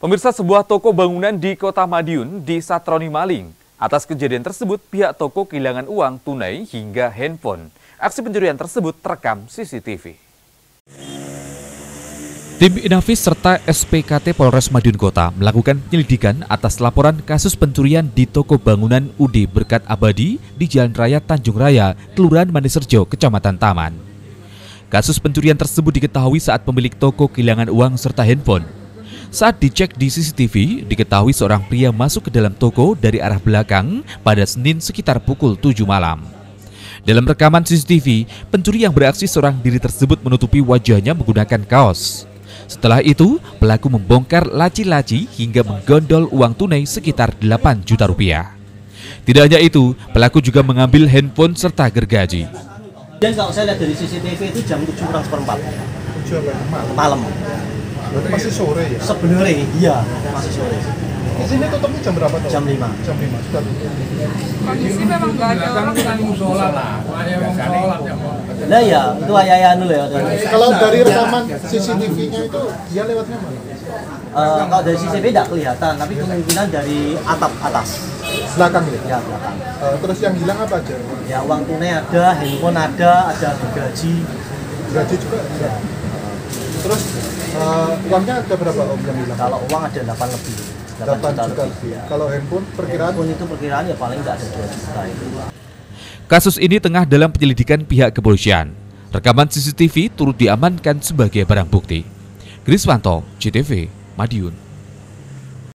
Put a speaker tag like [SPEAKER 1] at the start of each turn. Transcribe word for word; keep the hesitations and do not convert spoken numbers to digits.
[SPEAKER 1] Pemirsa, sebuah toko bangunan di Kota Madiun disatroni maling. Atas kejadian tersebut, pihak toko kehilangan uang tunai hingga handphone. Aksi pencurian tersebut terekam C C T V.
[SPEAKER 2] Tim Inafis serta S P K T Polres Madiun Kota melakukan penyelidikan atas laporan kasus pencurian di toko bangunan U D Berkat Abadi di Jalan Raya Tanjung Raya, Kelurahan Manisrejo, Kecamatan Taman. Kasus pencurian tersebut diketahui saat pemilik toko kehilangan uang serta handphone. Saat dicek di C C T V, diketahui seorang pria masuk ke dalam toko dari arah belakang pada Senin sekitar pukul tujuh malam. Dalam rekaman C C T V, pencuri yang beraksi seorang diri tersebut menutupi wajahnya menggunakan kaos. Setelah itu, pelaku membongkar laci-laci hingga menggondol uang tunai sekitar delapan juta rupiah. Tidak hanya itu, pelaku juga mengambil handphone serta gergaji.
[SPEAKER 3] Dan kalau saya lihat dari C C T V itu jam tujuh kurang seperempat malam.
[SPEAKER 4] Berarti masih sore ya?
[SPEAKER 3] Sebenarnya iya, masih sore.
[SPEAKER 4] Di sini tutupnya jam berapa tuh?
[SPEAKER 3] Jam lima.
[SPEAKER 4] Jam lima sudah tutup.
[SPEAKER 5] Kondisi memang nggak ada orang kan musola lah.
[SPEAKER 3] Nah ya, itu ayah-ayah dulu ya.
[SPEAKER 4] Kalau dari rekaman C C T V-nya itu dia lewatnya mana?
[SPEAKER 3] Uh, kalau dari C C T V tidak kelihatan, tapi kemungkinan dari atap atas.
[SPEAKER 4] Belakang ya?
[SPEAKER 3] Ya, belakang.
[SPEAKER 4] Uh, terus yang hilang apa aja?
[SPEAKER 3] Ya, uang tunai ada, handphone ada, ada gaji.
[SPEAKER 4] Gaji juga ada. Terus uh, uangnya ada berapa om yang hilang?
[SPEAKER 3] Kalau uang ada delapan lebih.
[SPEAKER 4] delapan juta lebih. Ya. Kalau handphone perkiraan?
[SPEAKER 3] Handphone itu perkiraan ya paling nggak ada dua juta itu.
[SPEAKER 2] Kasus ini tengah dalam penyelidikan pihak kepolisian. Rekaman C C T V turut diamankan sebagai barang bukti. Kriswanto, C T V, Madiun.